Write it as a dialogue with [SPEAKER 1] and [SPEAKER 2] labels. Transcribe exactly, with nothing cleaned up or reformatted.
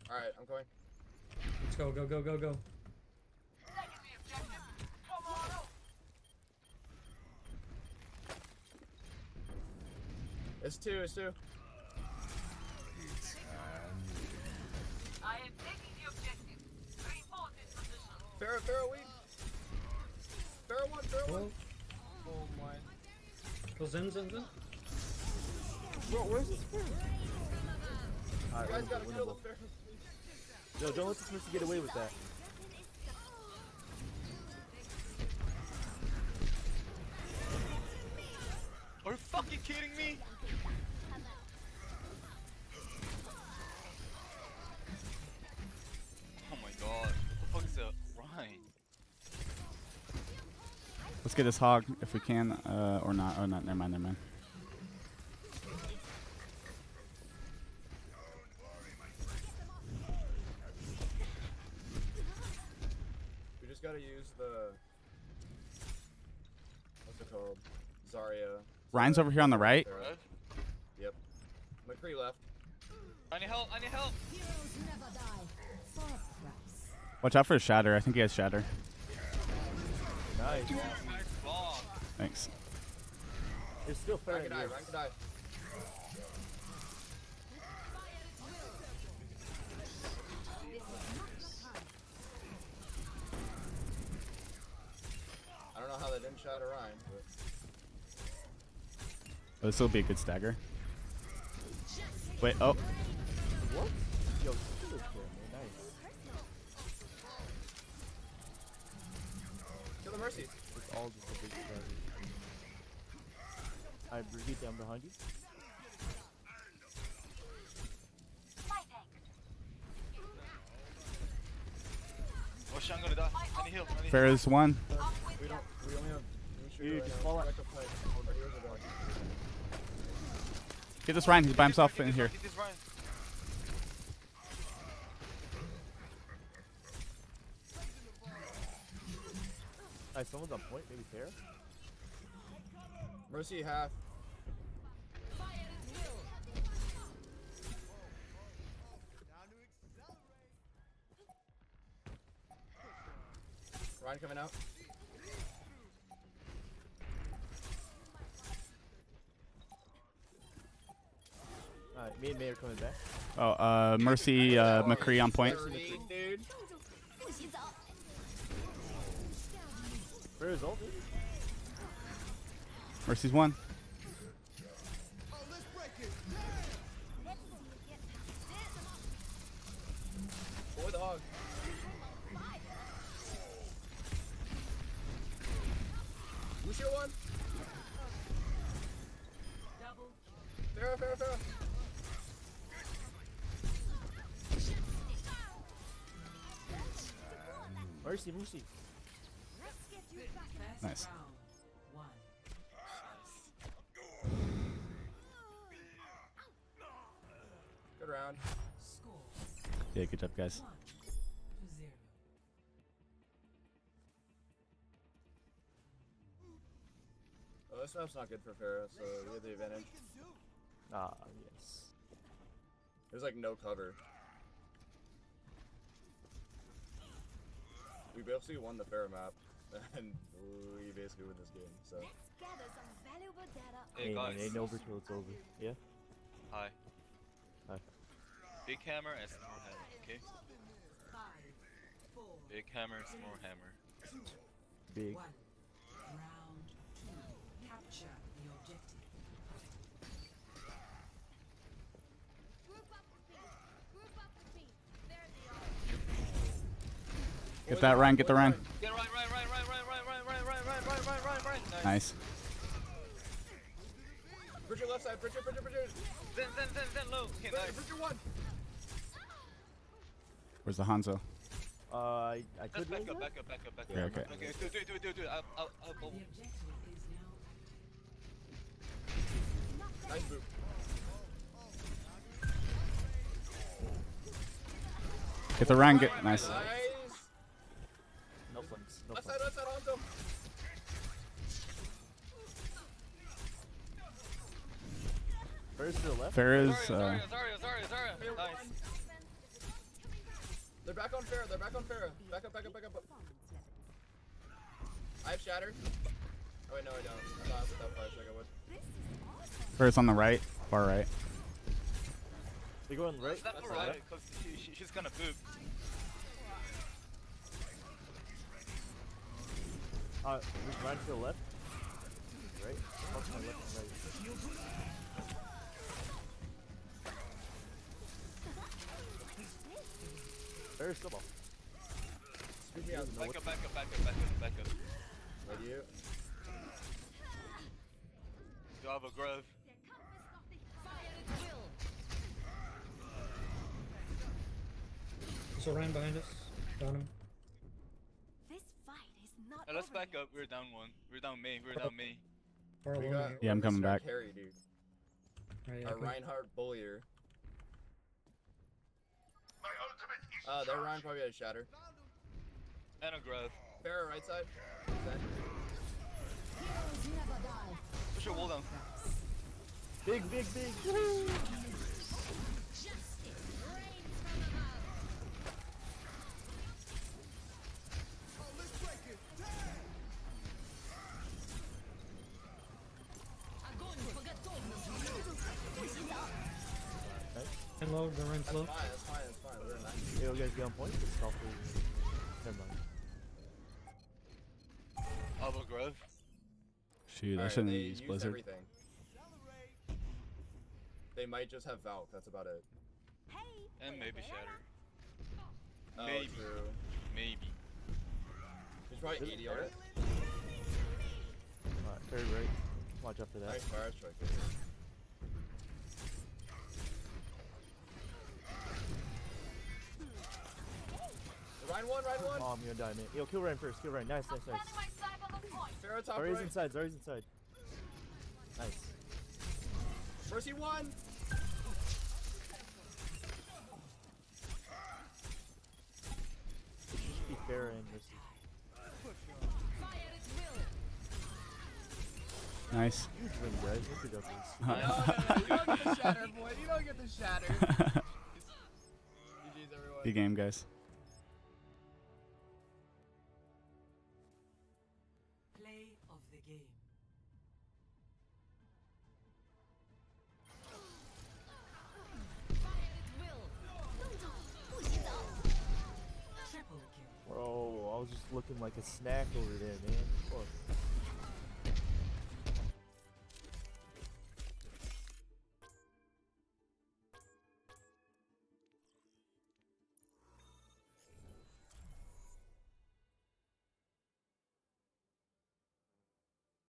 [SPEAKER 1] Alright, I'm going.
[SPEAKER 2] Let's go, go, go, go, go.
[SPEAKER 1] It's two, it's two.
[SPEAKER 3] I am taking the objective. Reinforce this position.
[SPEAKER 1] Pharah, Pharah, weak. Pharah one, Pharah one.
[SPEAKER 4] Oh my.
[SPEAKER 2] Go Zen, Zen, Zen.
[SPEAKER 4] Bro, where's this Pharah?
[SPEAKER 1] You
[SPEAKER 4] Alright,
[SPEAKER 1] guys
[SPEAKER 4] winnable,
[SPEAKER 1] gotta kill the
[SPEAKER 4] winnable.
[SPEAKER 1] Pharah.
[SPEAKER 4] Yo, don't let this person get away with that.
[SPEAKER 5] Are you fucking kidding me? Oh my god. What the fuck is that? Ryan.
[SPEAKER 6] Let's get this hog if we can, uh, or not. Oh, not. Never mind. Never mind.
[SPEAKER 1] We just gotta use the... What's it called? Zarya.
[SPEAKER 6] Ryan's over here on the right.
[SPEAKER 1] Pharah. Yep. McCree left.
[SPEAKER 5] I need help. I need help.
[SPEAKER 7] Heroes never die. For a price.
[SPEAKER 6] Watch out for his shatter. I think he has shatter.
[SPEAKER 4] Nice.
[SPEAKER 5] Nice bomb.
[SPEAKER 6] Thanks.
[SPEAKER 4] There's still
[SPEAKER 1] Ryan
[SPEAKER 4] Pharah
[SPEAKER 1] can
[SPEAKER 4] in
[SPEAKER 1] die,
[SPEAKER 4] here.
[SPEAKER 1] Ryan can die. I don't know how they didn't shatter Ryan, but...
[SPEAKER 6] Oh, this will be a good stagger. Wait. Oh.
[SPEAKER 4] What? Yo, kill this Pharah, man. Nice.
[SPEAKER 1] Kill the Mercy.
[SPEAKER 4] It's all just a big strategy. Alright, Brigitte down behind you.
[SPEAKER 5] Oh shit, I'm gonna die. I need heal. I need heal.
[SPEAKER 6] Pharah's one.
[SPEAKER 1] We don't... We only have... We should
[SPEAKER 4] Dude,
[SPEAKER 1] go
[SPEAKER 4] just
[SPEAKER 1] right
[SPEAKER 4] fall
[SPEAKER 1] now.
[SPEAKER 4] out.
[SPEAKER 1] Backup play. Our heroes are going.
[SPEAKER 6] Get this Ryan. He's by himself
[SPEAKER 5] Get
[SPEAKER 6] in
[SPEAKER 5] this
[SPEAKER 6] here.
[SPEAKER 5] Ryan, Get this Ryan.
[SPEAKER 4] Alright, someone's on point. Maybe Pharah?
[SPEAKER 1] Mercy half. Ryan coming out.
[SPEAKER 4] Alright, me and May are coming back.
[SPEAKER 6] Oh, uh, Mercy, uh, McCree on point.
[SPEAKER 1] Mercy, dude.
[SPEAKER 4] Pharah's ult, dude.
[SPEAKER 6] Mercy's one.
[SPEAKER 1] Boy the hog. Lucio one. Pharah, Pharah, Pharah.
[SPEAKER 4] Mercy, Mercy.
[SPEAKER 6] Nice.
[SPEAKER 1] Good round.
[SPEAKER 6] Yeah, good job, guys.
[SPEAKER 1] Oh, this map's not good for Pharah, so we have the advantage.
[SPEAKER 4] Ah, yes.
[SPEAKER 1] There's like no cover. We basically won the Pharah map, and we basically win this game. So
[SPEAKER 7] Let's gather some valuable data.
[SPEAKER 5] Hey
[SPEAKER 4] Hey, man,
[SPEAKER 5] guys.
[SPEAKER 4] ain't over till it's over. Yeah?
[SPEAKER 5] Hi.
[SPEAKER 4] Hi.
[SPEAKER 5] Big hammer and small hammer. Okay. Big hammer, small hammer.
[SPEAKER 4] Big.
[SPEAKER 8] Round two. Capture the objective.
[SPEAKER 7] Group up with me. Group up with me. There they are.
[SPEAKER 6] Get that Ryan. Get the Ryan.
[SPEAKER 5] Get right, right, right, right, right, right, right, right, right, right, right, right, right, right.
[SPEAKER 6] Nice.
[SPEAKER 1] Bridger left side, Bridger, Bridger, Bridger.
[SPEAKER 5] Zen, zen, zen, zen, low. Okay,
[SPEAKER 1] Bridger,
[SPEAKER 5] nice.
[SPEAKER 1] Bridger one.
[SPEAKER 6] Where's the Hanzo?
[SPEAKER 4] Uh, I, I
[SPEAKER 5] Just
[SPEAKER 4] could
[SPEAKER 5] back
[SPEAKER 4] raise
[SPEAKER 5] up,
[SPEAKER 4] that?
[SPEAKER 5] back up, back up, back up.
[SPEAKER 6] Yeah, okay.
[SPEAKER 5] Okay, do it, do it, do it, do it, do it. I'll, I'll, I'll
[SPEAKER 8] The
[SPEAKER 5] bubble.
[SPEAKER 8] objective is now active.
[SPEAKER 1] Nice boot.
[SPEAKER 6] Get the Ryan. Get nice.
[SPEAKER 1] Nice.
[SPEAKER 4] No flanks. No
[SPEAKER 1] Left
[SPEAKER 4] flanks.
[SPEAKER 1] side, left side, Hanzo.
[SPEAKER 4] Pharah's to the left.
[SPEAKER 6] Pharah's,
[SPEAKER 5] Zarya,
[SPEAKER 6] uh,
[SPEAKER 5] Zarya, Zarya, Zarya, Zarya. Nice.
[SPEAKER 1] They're back on Pharah. They're back on Pharah. Back up, back up, back up. I have Shatter. Oh wait, no, I don't. I thought with that fire strike I would.
[SPEAKER 6] First on the right, far right.
[SPEAKER 4] They go on the right.
[SPEAKER 5] That's
[SPEAKER 1] That's
[SPEAKER 5] alright,
[SPEAKER 1] alright.
[SPEAKER 5] because she, she, she's gonna boop.
[SPEAKER 4] Uh, we run to the left. Right. Fuck my left and right. There's the ball.
[SPEAKER 1] Speak me out.
[SPEAKER 5] Back up, back up, back up, back up, back up.
[SPEAKER 1] What do you?
[SPEAKER 5] You have a grove.
[SPEAKER 2] So Ryan behind us. Down him.
[SPEAKER 7] This fight is not
[SPEAKER 5] Now let's
[SPEAKER 7] over
[SPEAKER 5] back
[SPEAKER 7] yet.
[SPEAKER 5] up. We're down one. We're down main. We're down main.
[SPEAKER 2] Far
[SPEAKER 1] We
[SPEAKER 2] alone
[SPEAKER 1] got,
[SPEAKER 2] here.
[SPEAKER 6] Yeah, I'm
[SPEAKER 1] we
[SPEAKER 6] coming
[SPEAKER 1] start
[SPEAKER 6] back.
[SPEAKER 1] Carry, dude.
[SPEAKER 2] Alright, yeah,
[SPEAKER 1] A
[SPEAKER 2] okay.
[SPEAKER 1] Reinhardt bullier. Uh, that Ryan probably had a Shatter.
[SPEAKER 5] And a grove.
[SPEAKER 1] Pharah, right side. Zen.
[SPEAKER 5] Push your wall down.
[SPEAKER 4] Big, big, big.
[SPEAKER 2] And low, the Ryan's
[SPEAKER 1] That's
[SPEAKER 2] low.
[SPEAKER 1] fine, that's fine, that's fine. We're nice.
[SPEAKER 4] Yo, guys, get on point. It's not for- Never mind.
[SPEAKER 5] I have a grove.
[SPEAKER 6] Shoot, I
[SPEAKER 1] Alright,
[SPEAKER 6] shouldn't
[SPEAKER 1] they
[SPEAKER 6] use
[SPEAKER 1] used
[SPEAKER 6] Blizzard.
[SPEAKER 1] everything. They might just have Valk, that's about it.
[SPEAKER 5] And maybe Shatter.
[SPEAKER 1] Oh,
[SPEAKER 5] Maybe.
[SPEAKER 1] true.
[SPEAKER 5] Maybe.
[SPEAKER 1] He's probably eighty on it.
[SPEAKER 4] Alright, very right. Watch out for that.
[SPEAKER 1] Nice fire strike. Ryan one, Ryan one.
[SPEAKER 4] Oh, I'm gonna die, man. Yo, kill Ryan first. Kill Ryan. Nice, nice, nice.
[SPEAKER 3] Defend my side of the point.
[SPEAKER 1] Pharah top
[SPEAKER 4] Zarya's
[SPEAKER 1] right.
[SPEAKER 4] inside. Zarya's inside. Nice.
[SPEAKER 1] Mercy one.
[SPEAKER 4] Be fair and Mercy.
[SPEAKER 6] Nice.
[SPEAKER 4] Huge win, guys. Look at this.
[SPEAKER 1] No, no, no, you don't get the shatter, boy. You don't get the shatter. G G's, everyone.
[SPEAKER 6] Good game, guys.
[SPEAKER 8] Play of the game. Triple kill.
[SPEAKER 4] Bro, I was just looking like a snack over there, man. Fuck.